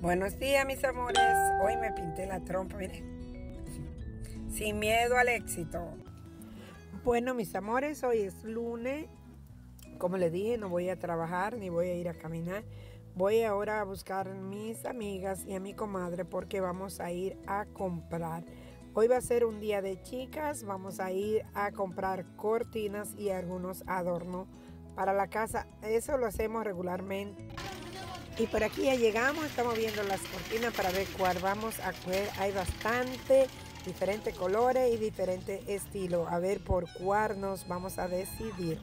Buenos días, mis amores. Hoy me pinté la trompa, miren. Sin miedo al éxito. Bueno, mis amores, hoy es lunes. Como les dije, no voy a trabajar ni voy a ir a caminar. Voy ahora a buscar a mis amigas y a mi comadre porque vamos a ir a comprar. Hoy va a ser un día de chicas. Vamos a ir a comprar cortinas y algunos adornos para la casa. Eso lo hacemos regularmente. Y por aquí ya llegamos, estamos viendo las cortinas para ver cuál vamos a coger. Hay bastante, diferentes colores y diferentes estilos. A ver por cuál nos vamos a decidir.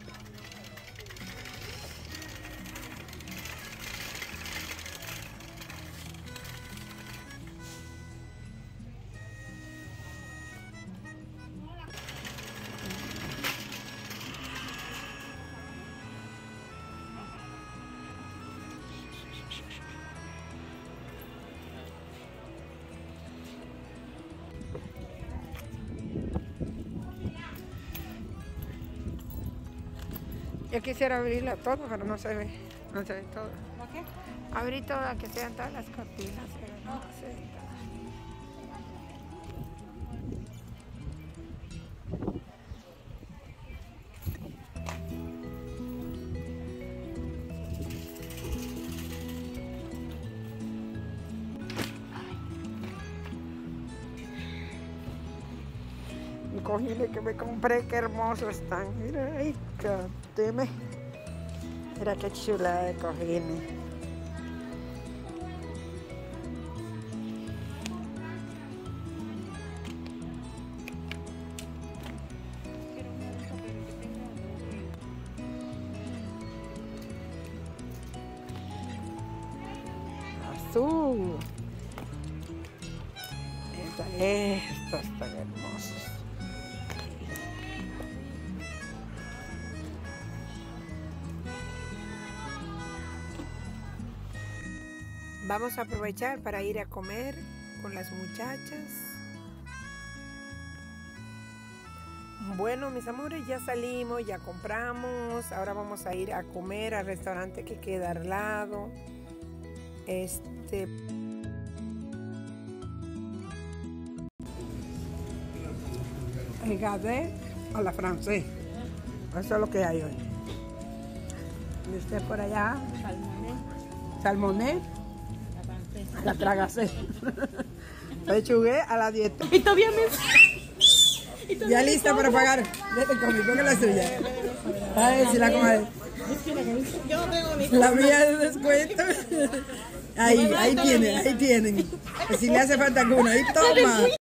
Yo quisiera abrirla todo, pero no se ve todo. ¿Por qué? Abrir todas, que sean todas las cortinas, pero no se ve todo. Cojines que me compré, qué hermosos están. Mira, ay, dime. Mira qué chula de cojines. Azul. Estos están hermosos. Vamos a aprovechar para ir a comer con las muchachas. Bueno, mis amores, ya salimos, ya compramos. Ahora vamos a ir a comer al restaurante que queda al lado. El gazé a la francés. Eso es lo que hay hoy. Y usted por allá. Salmonet. La tragacé. Pechugué a la dieta. Y todavía Ya lista para pagar. Vete conmigo, porque la suya. A ver si la comadre. yo no tengo ni La mía de descuento. Ahí tienen. Si le hace falta alguna, ahí toma.